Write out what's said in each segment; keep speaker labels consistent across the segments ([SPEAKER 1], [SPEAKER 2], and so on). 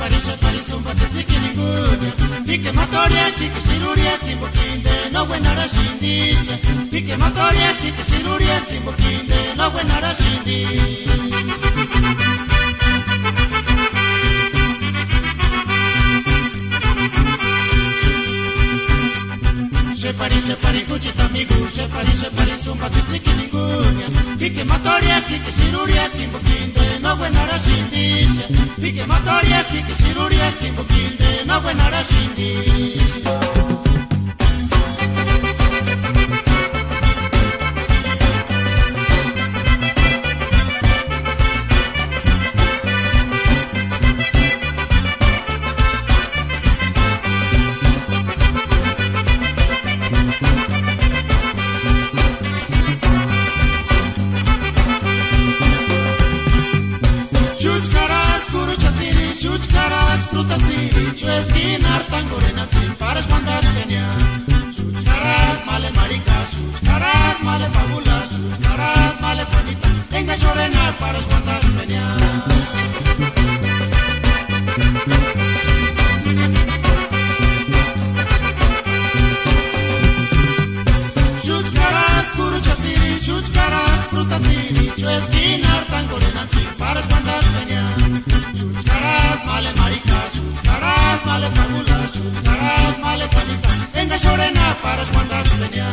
[SPEAKER 1] Shepari sumba tiki nigunya Pike matoria kike shiruria kimbokinde No buena rashindisha Pike matoria kike shiruria kimbokinde No buena rashindisha Shepari kuchita migu Shepari sumba tiki nigunya Pike matoria kike shiruria kimbokinde No buena rashindisha Pike matoria kike shiruria kimbokinde No buena rashindisha Chues ginar tangore na tin paras mandas penya Chucharat male marica Chucharat male pabula Chucharat male panita Enga shorena paras mandas penya Chucharat kuru chatiri Chucharat prutatiri Chues ginar tangore na tin paras mandas penya Chucharat male marica Male pagula, chucharat, male panita Enga shorena paras mandas penya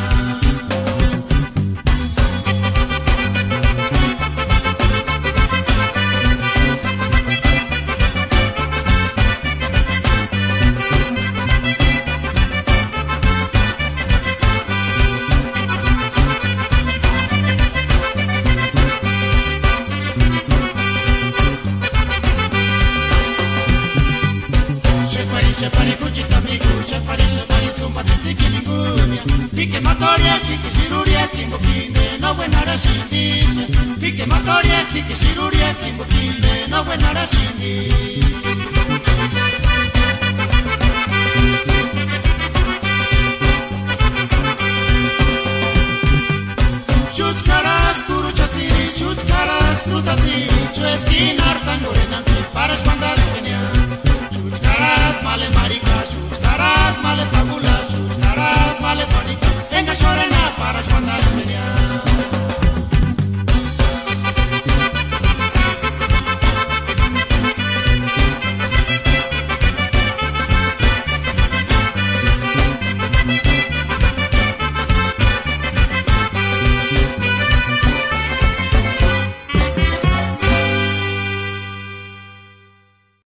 [SPEAKER 1] Shepari kuchita migu Shepari sumba tiki nigunya Pike matoria kike shiruria kimbokinde No buena rashindisha Pike matoria kike shiruria kimbokinde No buena rashindisha Chuchkaras kuru chatiri Chuchkaras prutatiri Chues ginar tangore nanchi Paras mandas penya Chuchkarat male marica, chuchkarat male pagula